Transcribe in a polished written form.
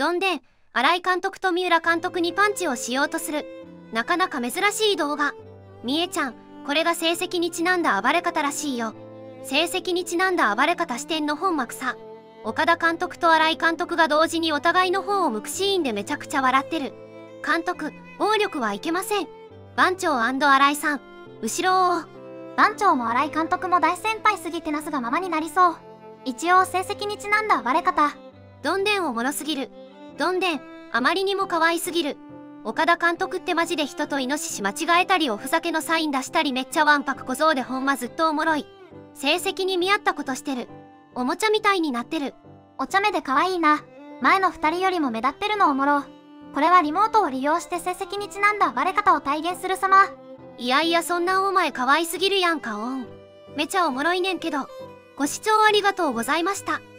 どんでん、新井監督と三浦監督にパンチをしようとする。なかなか珍しい動画。みえちゃん、これが成績にちなんだ暴れ方らしいよ。成績にちなんだ暴れ方視点の本幕さ。岡田監督と新井監督が同時にお互いの方を向くシーンでめちゃくちゃ笑ってる。監督、暴力はいけません。番長&新井さん、後ろを。 番長も新井監督も大先輩すぎてなすがままになりそう。一応成績にちなんだ暴れ方。 どんでんおもろすぎる。どんでん、あまりにも可愛すぎる。岡田監督ってマジで人とイノシシ間違えたりおふざけのサイン出したりめっちゃわんぱく小僧でほんまずっとおもろい。成績に見合ったことしてる。おもちゃみたいになってる。 お茶目で可愛いな。前の2人よりも目立ってるのおもろ。これはリモートを利用して成績にちなんだ暴れ方を体現する様。 いやいやそんなお前可愛すぎるやんかおん。めちゃおもろいねんけど。ご視聴ありがとうございました。